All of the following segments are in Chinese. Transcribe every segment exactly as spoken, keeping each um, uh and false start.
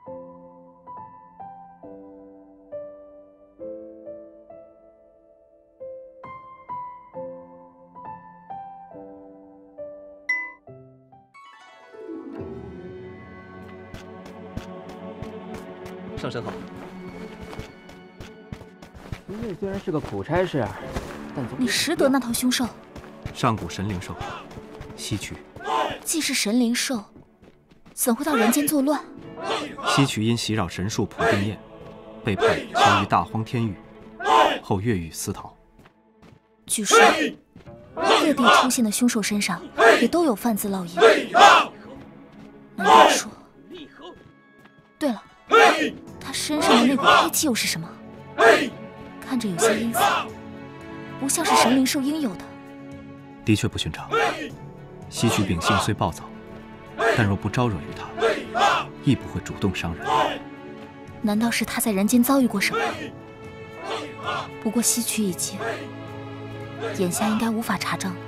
上山好。 秦瑞虽然是个苦差事，但总你识得那头凶兽？ 上古神灵兽，西曲。 既是神灵兽，怎会到人间作乱？ 西曲因袭扰神树普定宴，被判囚于大荒天狱，后越狱私逃。 据说，各地出现的凶兽身上也都有泛字烙印。难道说？对了，他身上的那股黑气又是什么？看着有些阴森，不像是神灵兽应有的。 的确不寻常。西曲秉性虽暴躁，但若不招惹于他，亦不会主动伤人。 难道是他在人间遭遇过什么？不过西曲已经，眼下应该无法查证。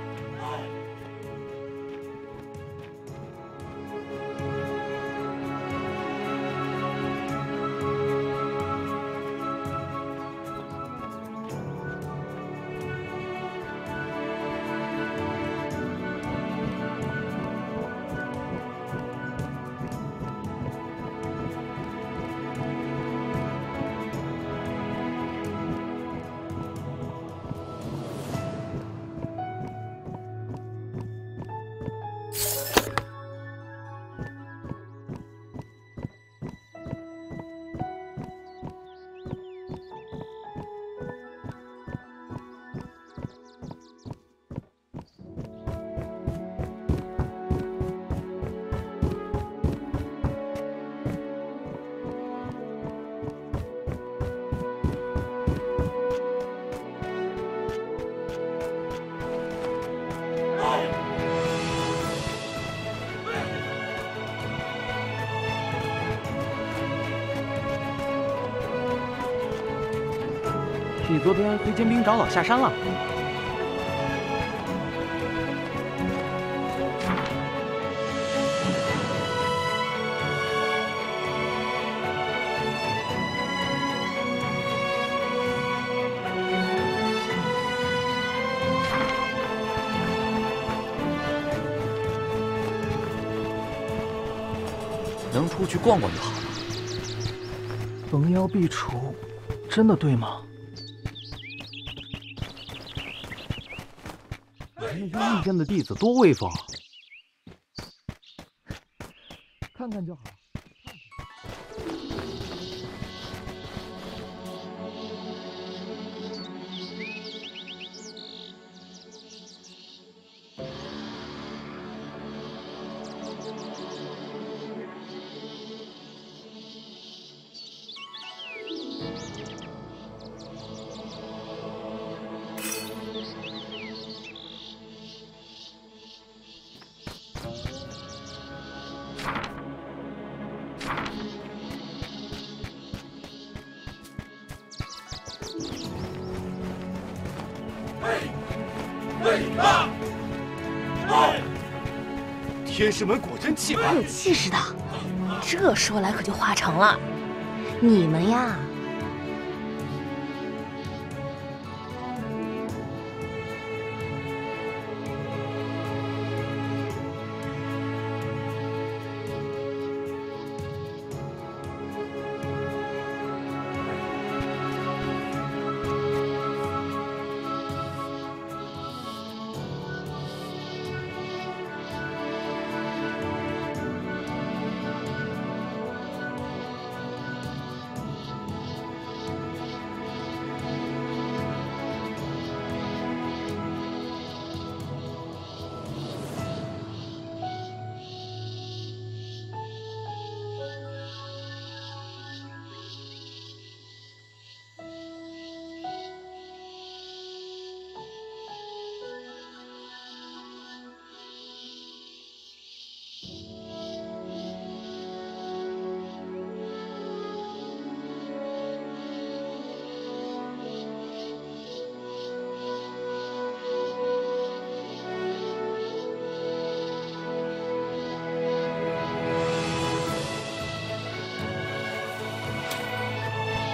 你昨天随监兵长老下山了？能出去逛逛就好了。 逢妖必除，真的对吗？ 那阴间的弟子多威风，看看就好。 天师门果真气派， 有气势的，这说来可就话长了。你们呀，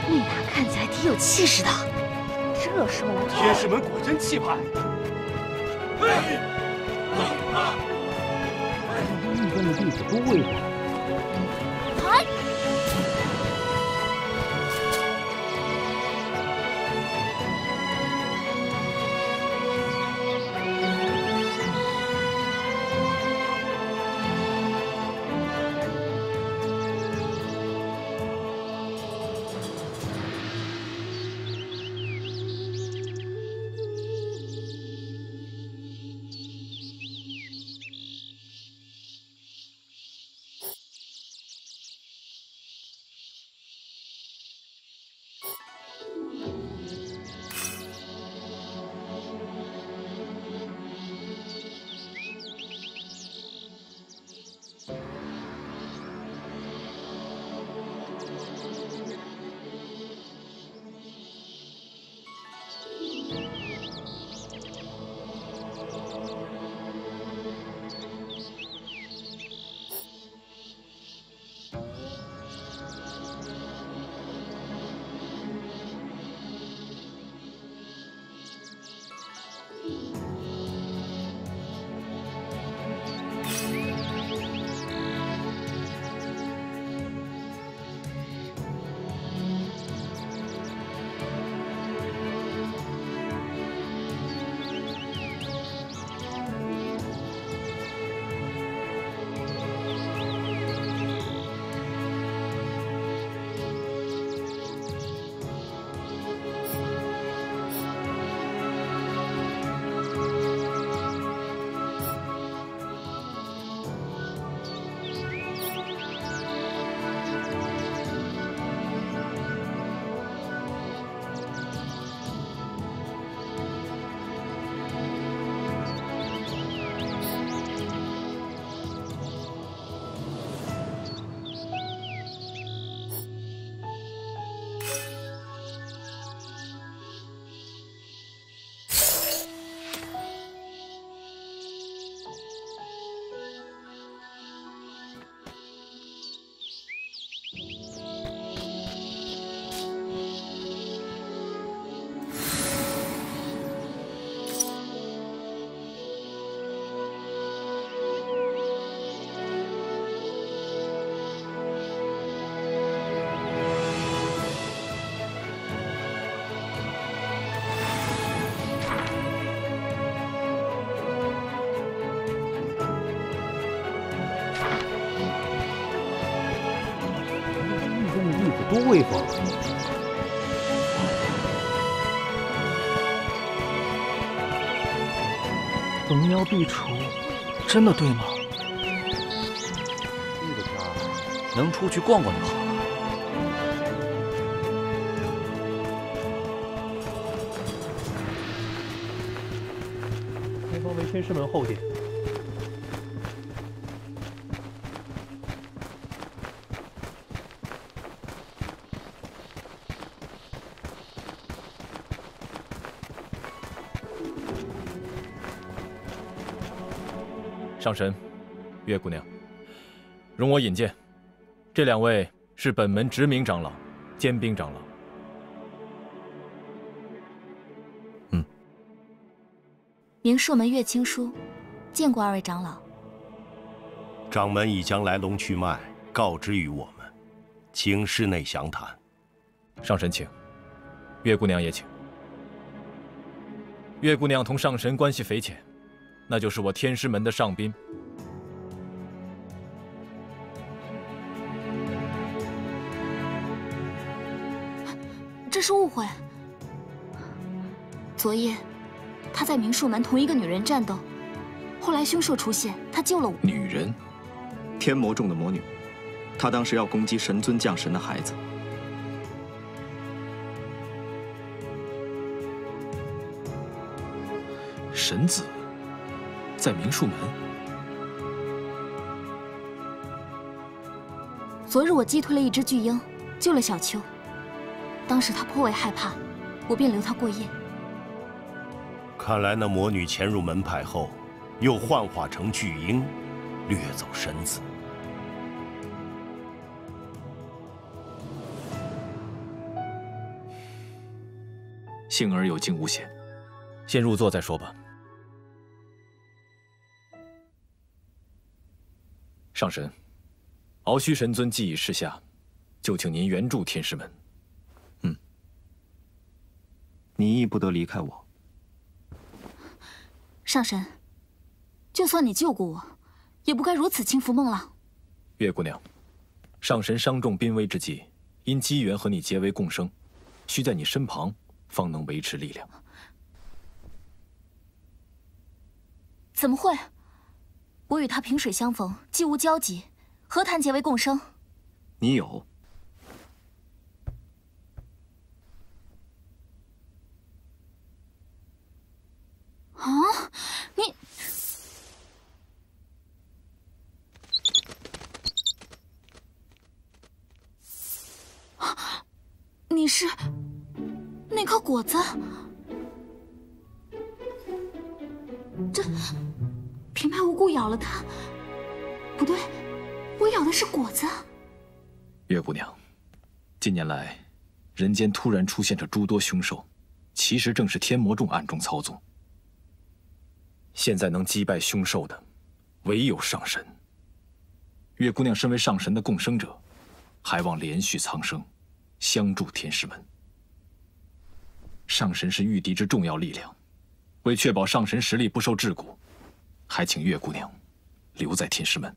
那俩看起来挺有气势的。这说来， 天师门果真气派。 玉尊的弟子多威风。 哎！ 多威风！ 逢妖必除，真的对吗？ 这个天儿能出去逛逛就好了。 前方为天师门后殿。 上神，月姑娘，容我引荐，这两位是本门执明长老、坚冰长老。嗯， 明术门岳青书，见过二位长老。 掌门已将来龙去脉告知于我们，请室内详谈。 上神请，月姑娘也请。月姑娘同上神关系匪浅。 那就是我天师门的上宾。 这是误会。昨夜，他在明术门同一个女人战斗，后来凶兽出现，他救了我。 女人，天魔众的魔女，她当时要攻击神尊降神的孩子。 神子。 在明术门， 昨日我击退了一只巨鹰，救了小秋。当时他颇为害怕，我便留他过夜。 看来那魔女潜入门派后，又幻化成巨鹰，掠走神子。 幸而有惊无险。 先入座再说吧。 上神，鳌虚神尊既已示下，就请您援助天师门。 嗯，你亦不得离开我。 上神，就算你救过我，也不该如此轻浮孟浪。 月姑娘，上神伤重濒危之际，因机缘和你结为共生，需在你身旁，方能维持力量。 怎么会？我与他萍水相逢，既无交集，何谈结为共生？ 你有。 啊，你！你是那颗果子？这平白无故咬了它，不对，我咬的是果子。 月姑娘，近年来，人间突然出现着诸多凶兽，其实正是天魔众暗中操纵。现在能击败凶兽的，唯有上神。月姑娘身为上神的共生者，还望连续苍生，相助天师门。上神是御敌之重要力量，为确保上神实力不受桎梏，还请月姑娘留在天师门。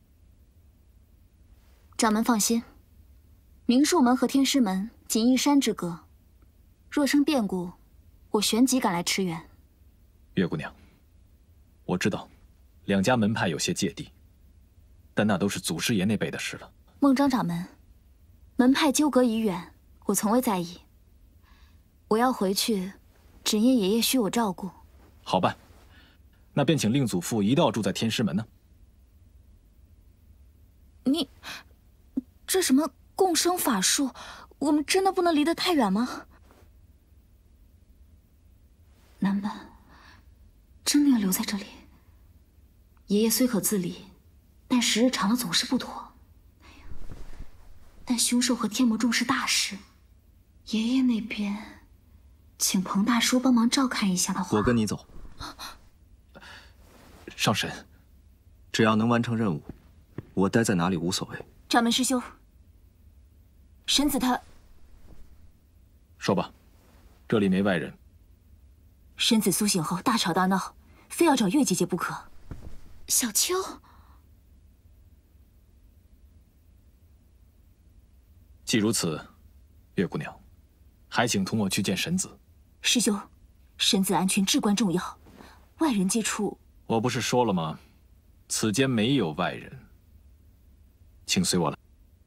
掌门放心，明术门和天师门仅一山之隔，若生变故，我旋即赶来驰援。 月姑娘，我知道两家门派有些芥蒂，但那都是祖师爷那辈的事了。 孟章掌门，门派纠葛已远，我从未在意。我要回去，只因爷爷需我照顾。 好办，那便请令祖父一道住在天师门呢。 你，这什么共生法术，我们真的不能离得太远吗？难不真的要留在这里？爷爷虽可自理，但时日长了总是不妥。哎呀，但凶兽和天魔众是大事，爷爷那边，请彭大叔帮忙照看一下的话， 我跟你走。 上神， 只要能完成任务，我待在哪里无所谓。 掌门师兄，神子他…… 说吧，这里没外人。 神子苏醒后大吵大闹，非要找月姐姐不可。小秋， 既如此，月姑娘，还请同我去见神子。 师兄，神子安全至关重要，外人接触…… 我不是说了吗？此间没有外人，请随我来。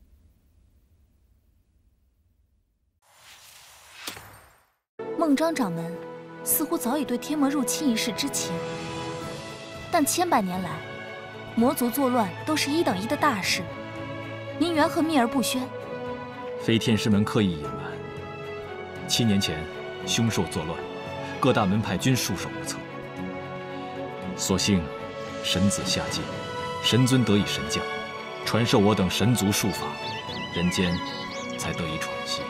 孟章掌门似乎早已对天魔入侵一事知情，但千百年来，魔族作乱都是一等一的大事，您缘何秘而不宣？ 非天师门刻意隐瞒。七年前，凶兽作乱，各大门派均束手无策。所幸，神子下界，神尊得以神降，传授我等神族术法，人间才得以喘息。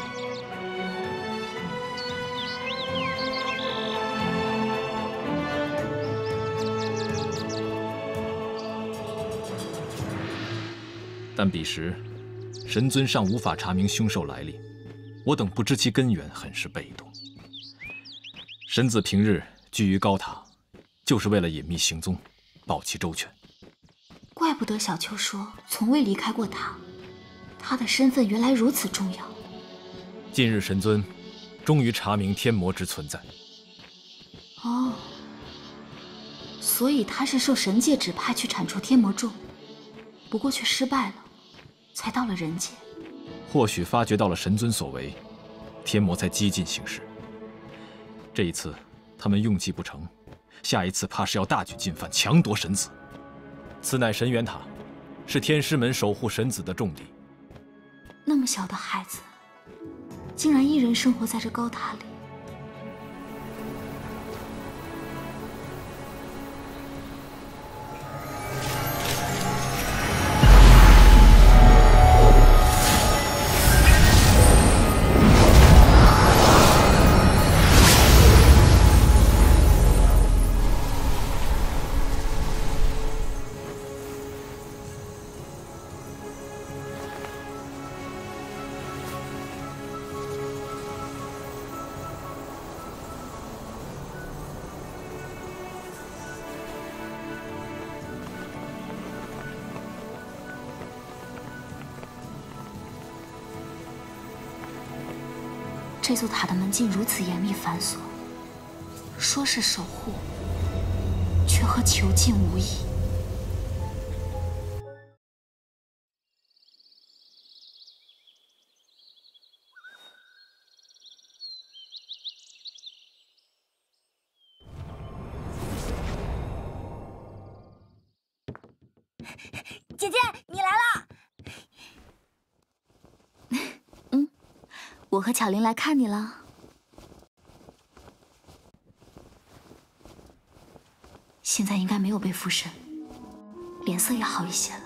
但彼时，神尊尚无法查明凶兽来历，我等不知其根源，很是被动。神子平日居于高塔，就是为了隐秘行踪，保其周全。 怪不得小秋说从未离开过他，他的身份原来如此重要。 近日神尊终于查明天魔之存在。 哦，所以他是受神界指派去铲除天魔众，不过却失败了，才到了人界。 或许发觉到了神尊所为，天魔才激进行事。这一次他们用计不成，下一次怕是要大举进犯，强夺神子。此乃神元塔，是天师门守护神子的重地。 那么小的孩子，竟然一人生活在这高塔里。 这座塔的门禁如此严密繁琐，说是守护，却和囚禁无异。 姐姐，你来了。 嗯，我和巧玲来看你了。现在应该没有被附身，脸色也好一些了。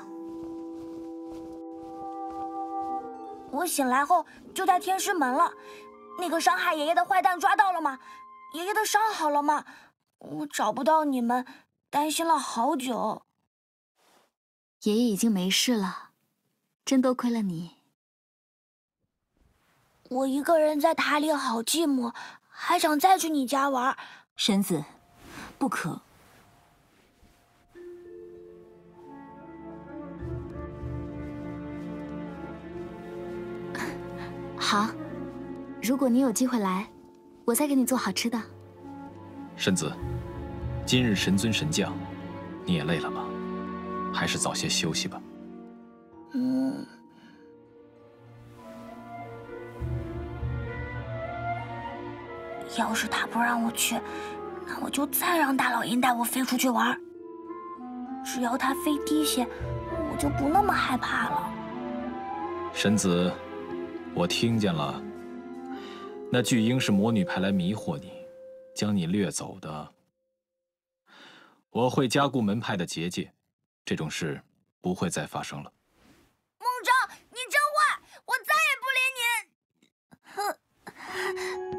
我醒来后就在天师门了，那个伤害爷爷的坏蛋抓到了吗？爷爷的伤好了吗？我找不到你们，担心了好久。 爷爷已经没事了，真多亏了你。 我一个人在塔里好寂寞，还想再去你家玩。 神子，不可。好，如果你有机会来，我再给你做好吃的。 神子，今日神尊神降，你也累了吧？还是早些休息吧。 嗯。要是他不让我去，那我就再让大老鹰带我飞出去玩。只要他飞低些，我就不那么害怕了。 神子，我听见了，那巨鹰是魔女派来迷惑你，将你掠走的。我会加固门派的结界。这种事不会再发生了。 孟章，你真坏，我再也不理你。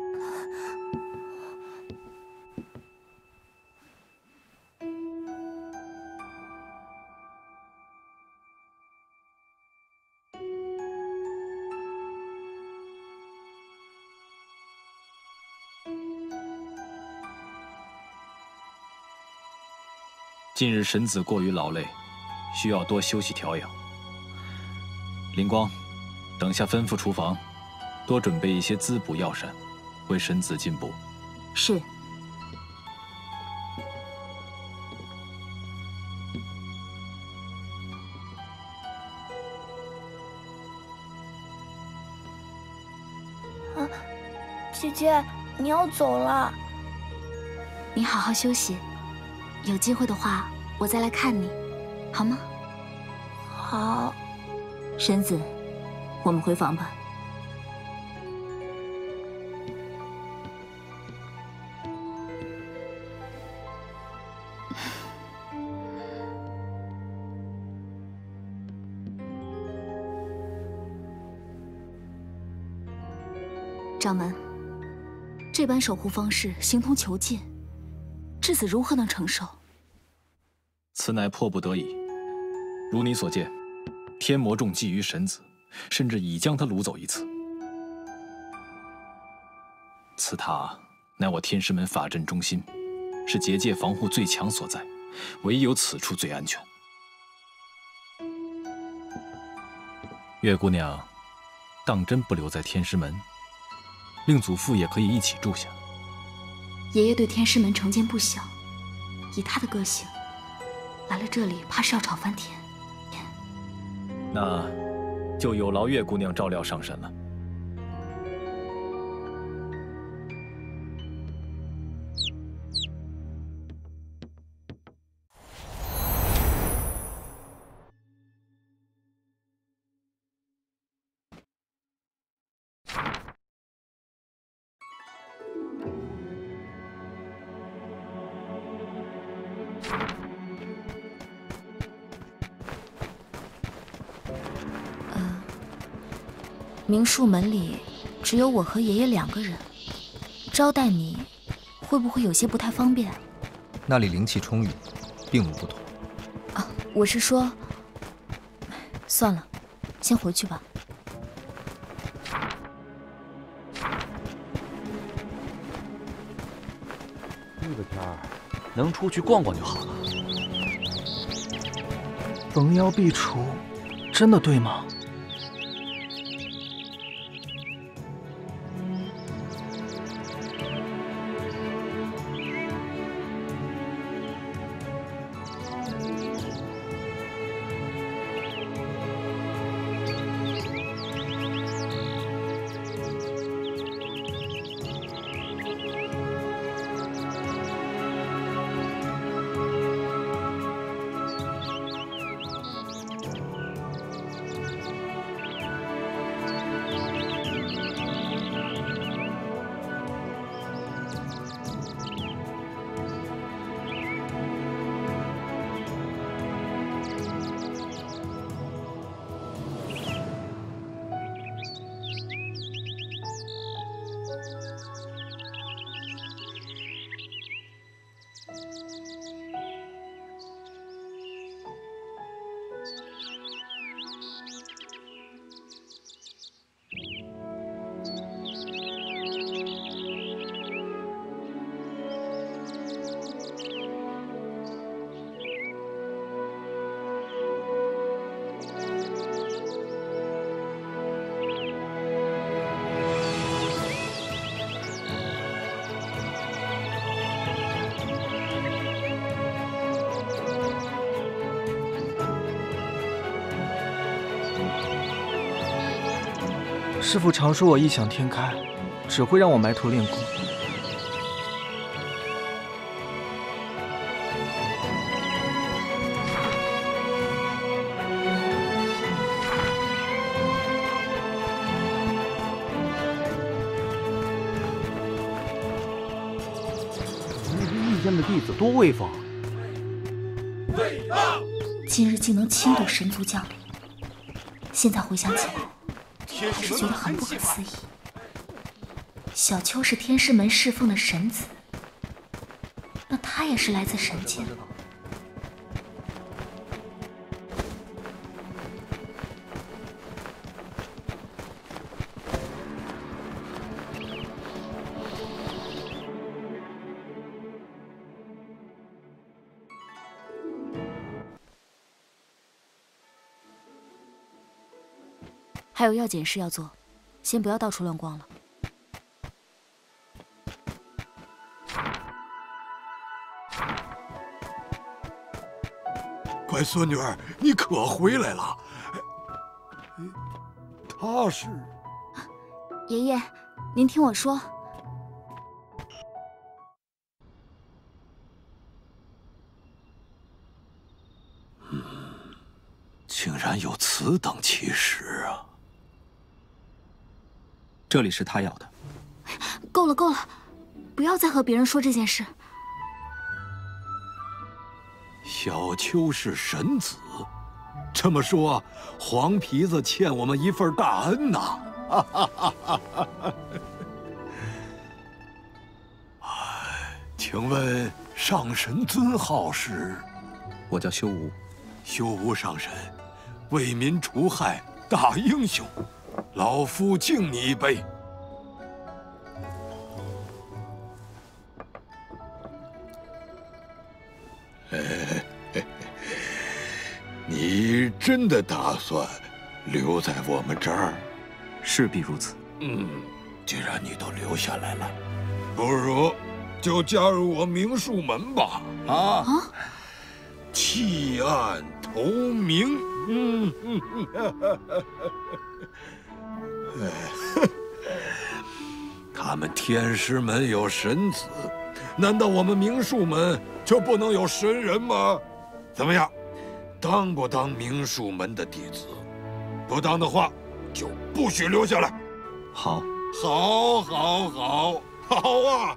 近日神子过于劳累，需要多休息调养。灵光，等下吩咐厨房，多准备一些滋补药膳，为神子进补。 是。 啊，姐姐，你要走了。 你好好休息。有机会的话，我再来看你，好吗？ 好。 神子，我们回房吧。掌门，这般守护方式形同囚禁。质子如何能承受？ 此乃迫不得已。如你所见，天魔众觊觎神子，甚至已将他掳走一次。此塔乃我天师门法阵中心，是结界防护最强所在，唯有此处最安全。月姑娘，当真不留在天师门，令祖父也可以一起住下。 爷爷对天师门成见不小，以他的个性，来了这里怕是要吵翻天。 那就有劳月姑娘照料上神了。 明术门里只有我和爷爷两个人，招待你会不会有些不太方便？ 那里灵气充裕，并无不同。 啊，我是说，算了，先回去吧。 这个天儿，能出去逛逛就好了。 逢妖必除，真的对吗？ 师父常说我异想天开，只会让我埋头练功。 御剑的弟子多威风！ 今日竟能轻渡神族将领，现在回想起来，还是觉得很不可思议。小秋是天师门侍奉的神子，那他也是来自神界。 还有要紧事要做，先不要到处乱逛了。 乖孙女儿，你可回来了。他是…… 爷爷，您听我说。 嗯，竟然有此等奇事啊！ 这里是他要的。 够了，够了，不要再和别人说这件事。 小秋是神子，这么说，黄皮子欠我们一份大恩呐！哈哈哈哈哈！哎，请问上神尊号是？ 我叫修吾。 修吾上神，为民除害，大英雄。老夫敬你一杯。你真的打算留在我们这儿？ 势必如此。 嗯，既然你都留下来了，不如就加入我明术门吧。啊！啊弃暗投明。嗯嗯嗯。他们天师门有神子，难道我们明术门就不能有神人吗？怎么样，当不当明术门的弟子？不当的话，就不许留下来。 好， 好，好，好，好啊！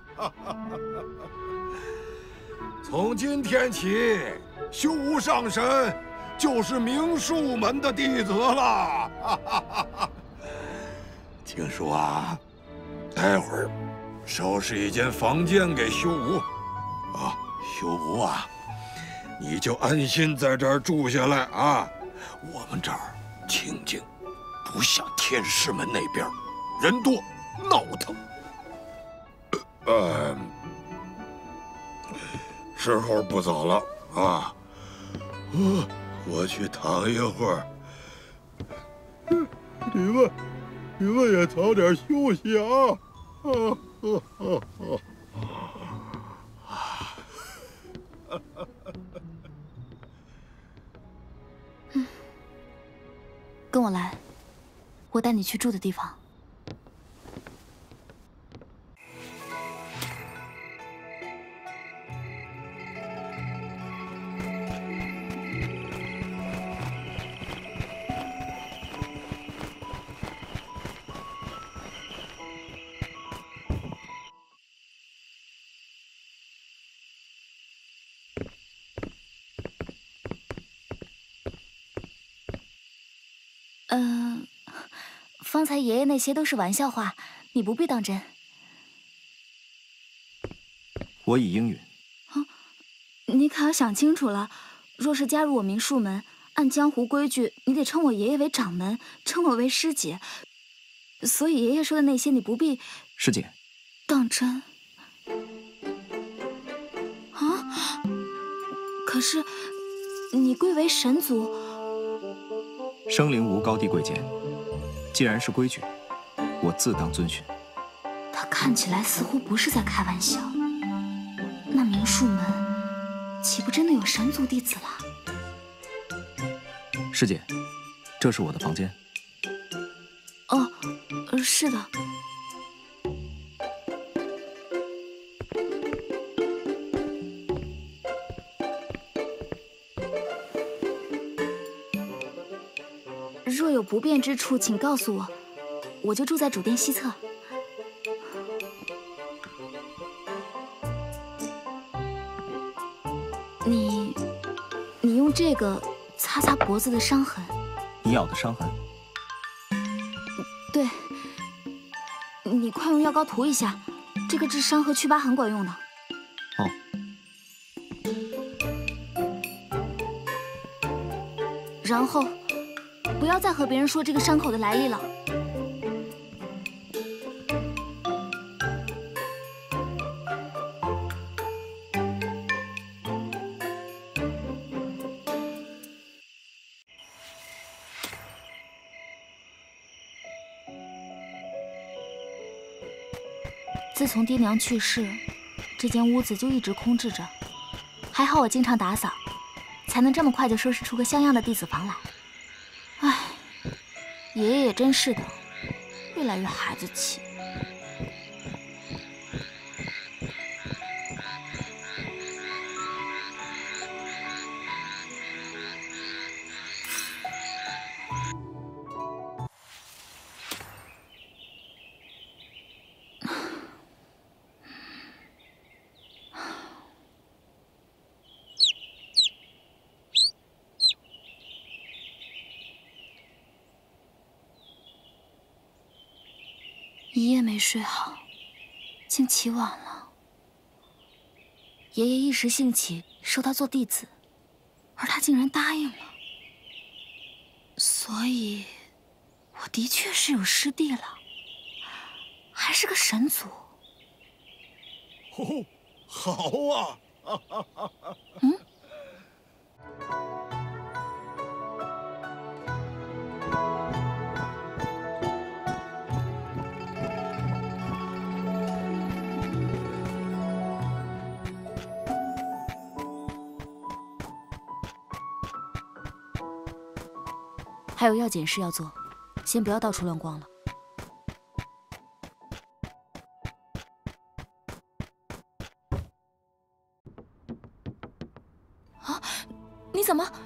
从今天起，修吾上神就是明术门的弟子了。听说啊，待会儿收拾一间房间给修吾。啊，修吾啊，你就安心在这儿住下来啊。我们这儿清静，不像天师门那边人多闹腾。呃，时候不早了啊，我我去躺一会儿。你们。你们也早点休息啊！啊啊啊啊！ 嗯，跟我来，我带你去住的地方。嗯、呃，方才爷爷那些都是玩笑话，你不必当真。 我已应允。 啊，你可要想清楚了，若是加入我明术门，按江湖规矩，你得称我爷爷为掌门，称我为师姐。所以爷爷说的那些，你不必。 师姐， 当真？啊？可是你贵为神族。 生灵无高低贵贱，既然是规矩，我自当遵循。 他看起来似乎不是在开玩笑，那明术门岂不真的有神族弟子了？ 师姐，这是我的房间。 哦， 是的。若有不便之处，请告诉我，我就住在主殿西侧。你，你用这个擦擦脖子的伤痕。 你咬的伤痕？ 对。你快用药膏涂一下，这个治伤和祛疤很管用的。 哦。 然后。 不要再和别人说这个伤口的来历了。自从爹娘去世，这间屋子就一直空置着。还好我经常打扫，才能这么快就收拾出个像样的弟子房来。 唉，爷爷也真是的，越来越孩子气。一夜没睡好，竟起晚了。爷爷一时兴起收他做弟子，而他竟然答应了，所以我的确是有师弟了，还是个神族。 哦，好啊！ 嗯。 还有药检事要做，先不要到处乱逛了。 啊！你怎么？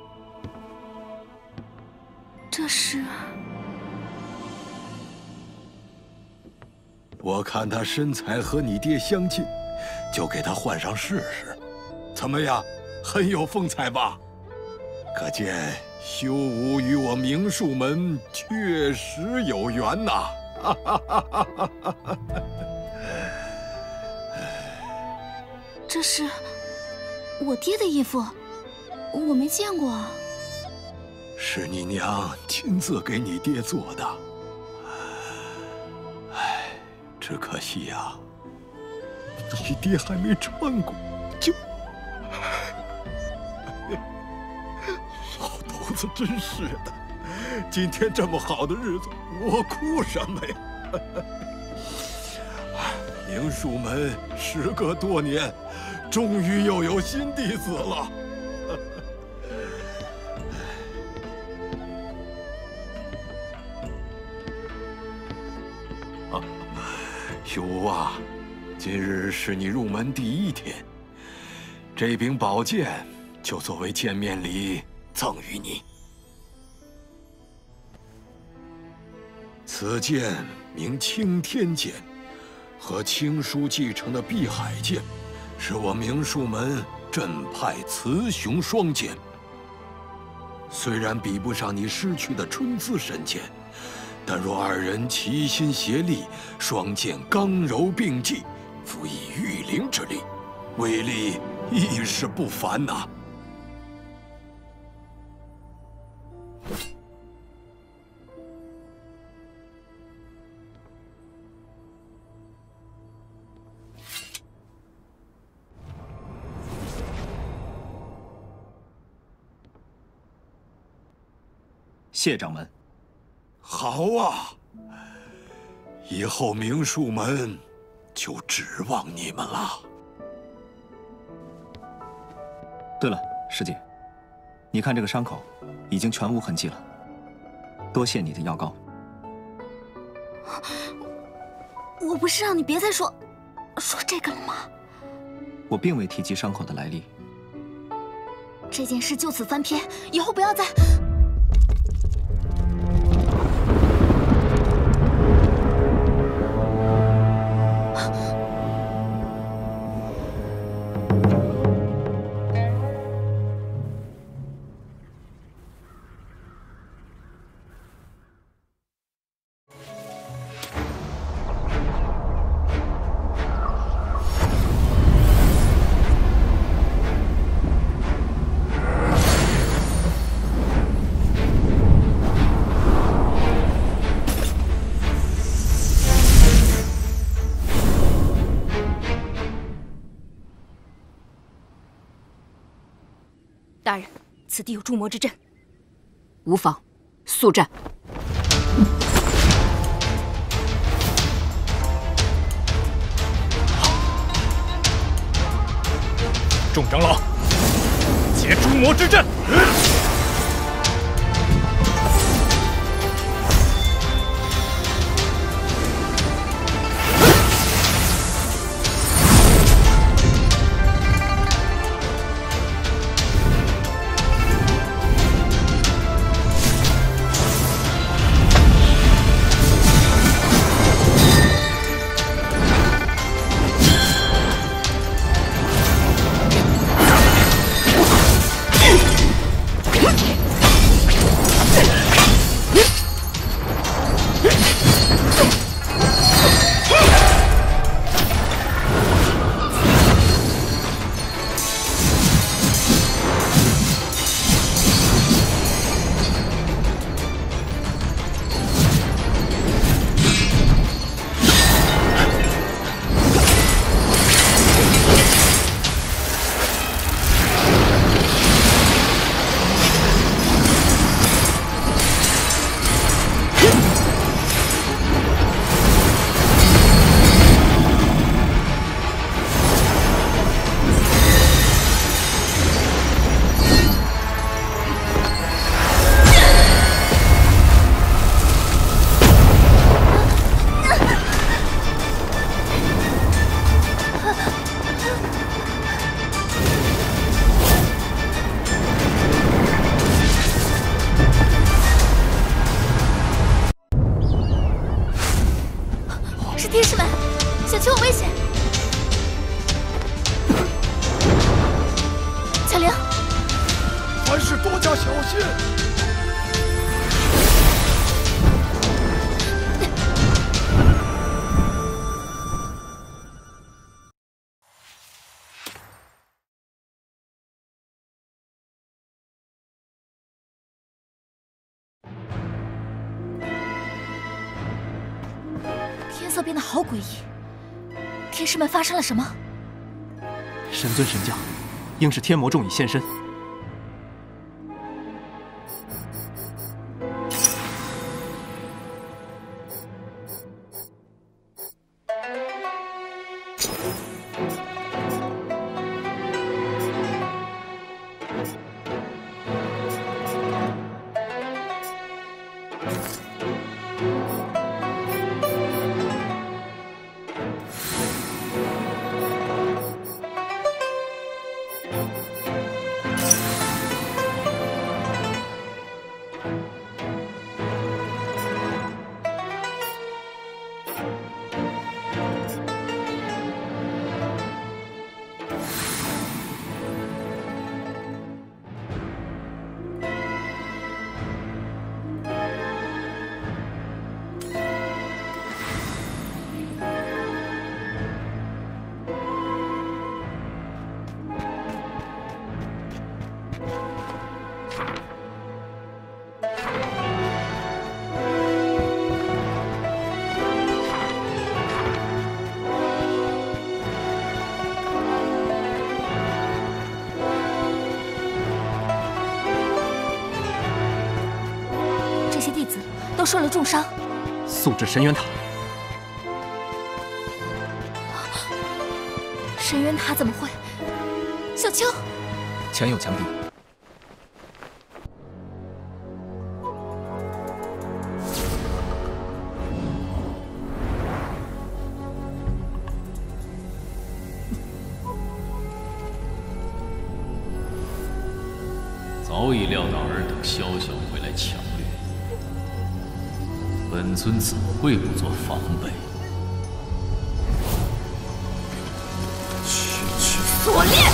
这是？ 我看他身材和你爹相近，就给他换上试试。怎么样？很有风采吧？可见。 修武与我明术门确实有缘呐！ 这是我爹的衣服，我没见过啊。 是你娘亲自给你爹做的。唉，只可惜呀、啊，你爹还没穿过就……老头子真是的，今天这么好的日子，我哭什么呀？明术门时隔多年，终于又有新弟子了。啊，修武啊，今日是你入门第一天，这柄宝剑就作为见面礼。 赠予你，此剑名青天剑，和青书继承的碧海剑，是我明术门镇派雌雄双剑。虽然比不上你失去的春姿神剑，但若二人齐心协力，双剑刚柔并济，辅以御灵之力，威力亦是不凡呐。 谢掌门， 好啊！以后明术门就指望你们了。 对了，师姐，你看这个伤口已经全无痕迹了，多谢你的药膏。 我不是让你别再说说这个了吗？ 我并未提及伤口的来历。 这件事就此翻篇，以后不要再…… 大人，此地有诛魔之阵， 无妨，速战！ 众长老，结诛魔之阵！ 天使们，小丘有危险！小玲， 凡事多加小心。 天色变得好诡异，天使们发生了什么？ 神尊神将，应是天魔众已现身。 都受了重伤， 速至神渊塔。 神渊塔怎么会？小丘， 前有强敌。 早已料到尔等宵小会来抢掠，本尊怎会不做防备？ 区区锁链！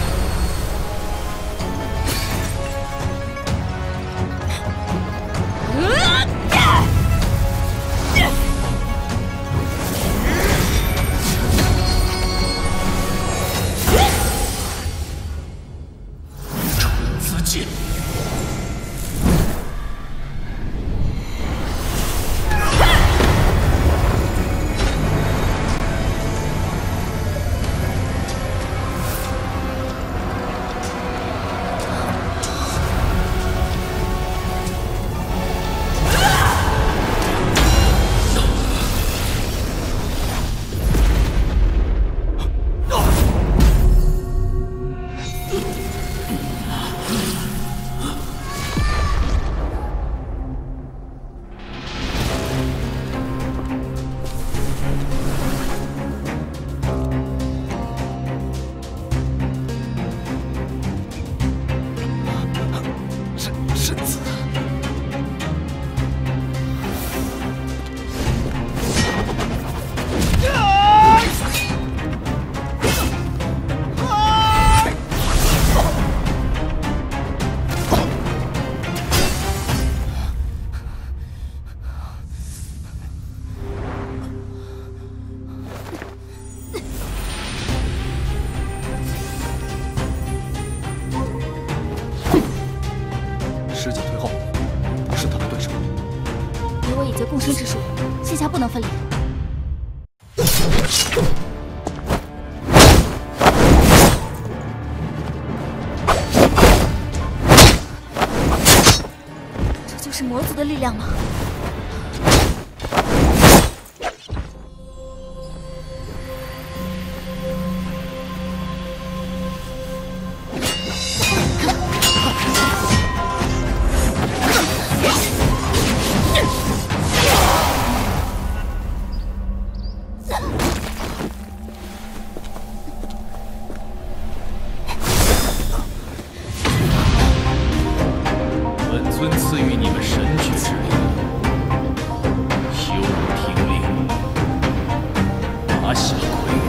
师姐退后，不是他的对手。 以我以劫共生之术，现下不能分离。这就是魔族的力量吗？ 本尊赐予你们神举之力，修武听令，拿下魁梧。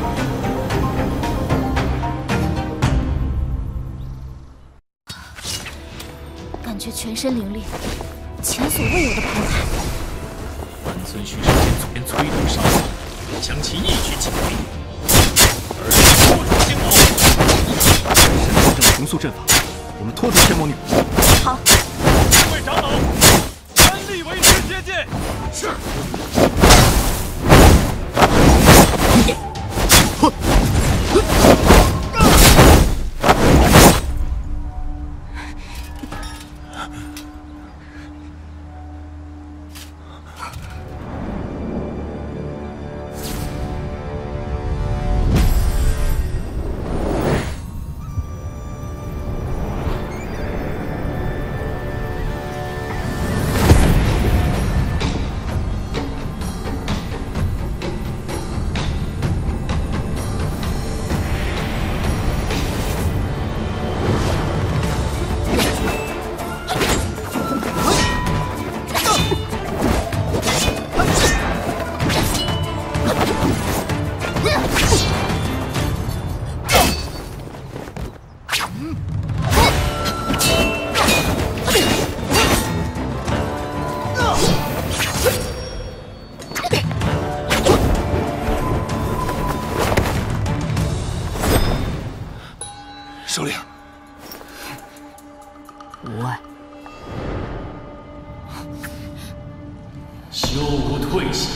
感觉全身灵力，前所未有的澎湃。 本尊需时间左边催动伤害，将其一举击溃。而是破除天魔。 神保证重塑阵法，我们拖住天魔女。 好。 各位长老，全力为之接近。是。 首领， 无碍。 休无退下。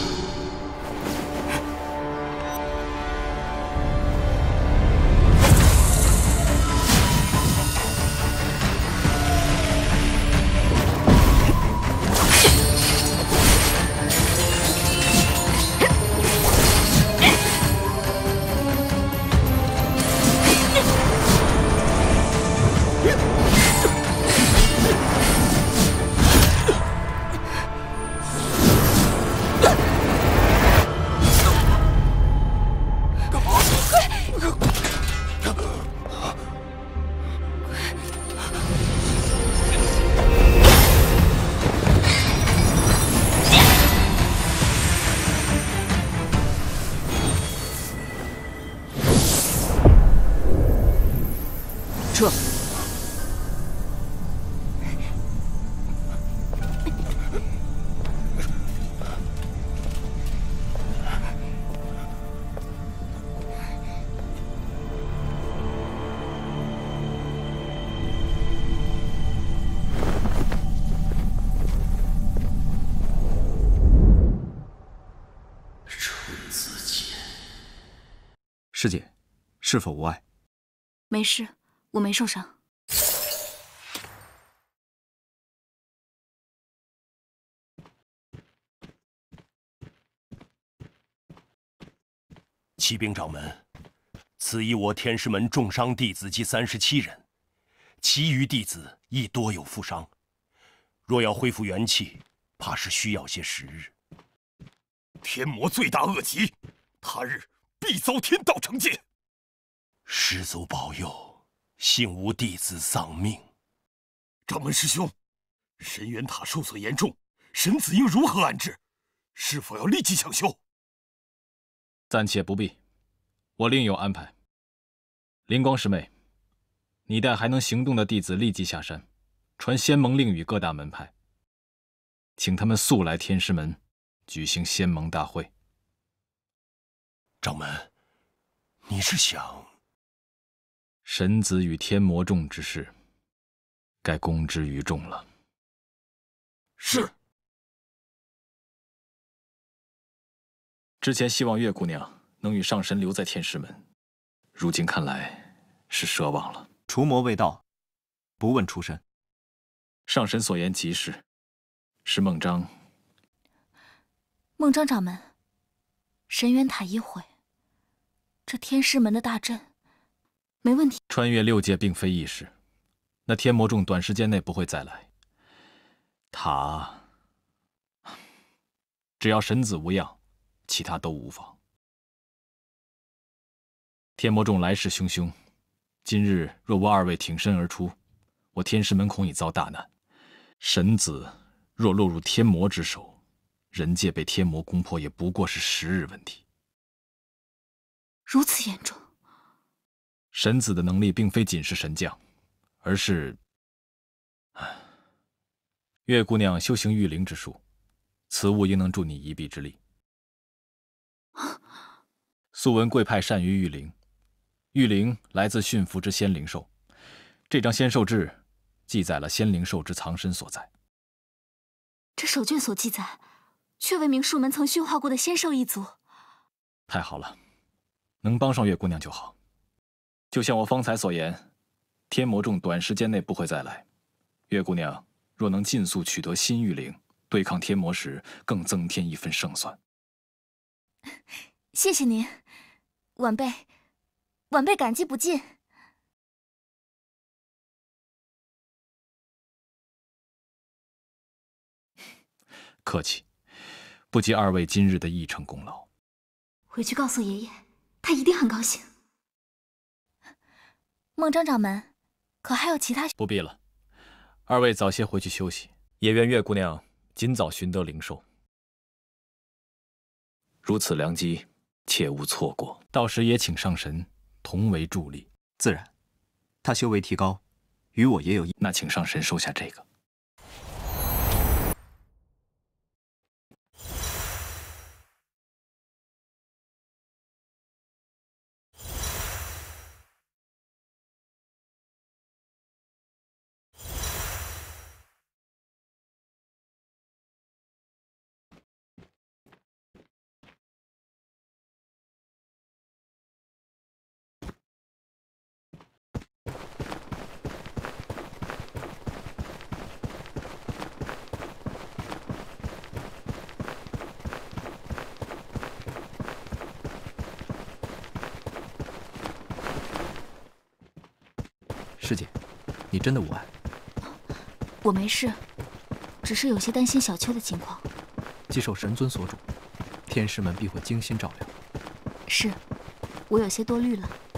撤。 师姐，是否无碍？ 没事，我没受伤。 启禀掌门，此役我天师门重伤弟子计三十七人，其余弟子亦多有负伤。若要恢复元气，怕是需要些时日。 天魔罪大恶极，他日必遭天道惩戒。 师祖保佑，幸无弟子丧命。 掌门师兄，神元塔受损严重，神子应如何安置？是否要立即抢修？ 暂且不必，我另有安排。灵光师妹，你带还能行动的弟子立即下山，传仙盟令与各大门派，请他们速来天师门举行仙盟大会。 掌门，你是想…… 神子与天魔众之事，该公之于众了。 是。 之前希望月姑娘能与上神留在天师门，如今看来是奢望了。 除魔未到，不问出身。 上神所言极是，是孟章。 孟章掌门，神元塔一毁，这天师门的大阵没问题。 穿越六界并非易事，那天魔众短时间内不会再来。塔，只要神子无恙，其他都无妨。天魔众来势汹汹，今日若无二位挺身而出，我天师门恐已遭大难。神子若落入天魔之手，人界被天魔攻破也不过是时日问题。 如此严重？ 神子的能力并非仅是神将，而是……月姑娘修行御灵之术，此物应能助你一臂之力。素闻贵派善于御灵，御灵来自驯服之仙灵兽。这张仙兽志记载了仙灵兽之藏身所在。 这手卷所记载，却为明术门曾驯化过的仙兽一族。 太好了，能帮上月姑娘就好。就像我方才所言，天魔众短时间内不会再来。月姑娘若能尽速取得新御灵，对抗天魔时更增添一分胜算。 谢谢您，晚辈，晚辈感激不尽。 客气，不及二位今日的一成功劳。 回去告诉爷爷，他一定很高兴。孟章掌门，可还有其他？ 不必了，二位早些回去休息。也愿月姑娘尽早寻得灵兽。如此良机，切勿错过。到时也请上神同为助力。 自然，他修为提高，与我也有益。 那请上神收下这个。 师姐，你真的无碍？ 我没事，只是有些担心小秋的情况。 既受神尊所主，天师门必会精心照料。 是，我有些多虑了。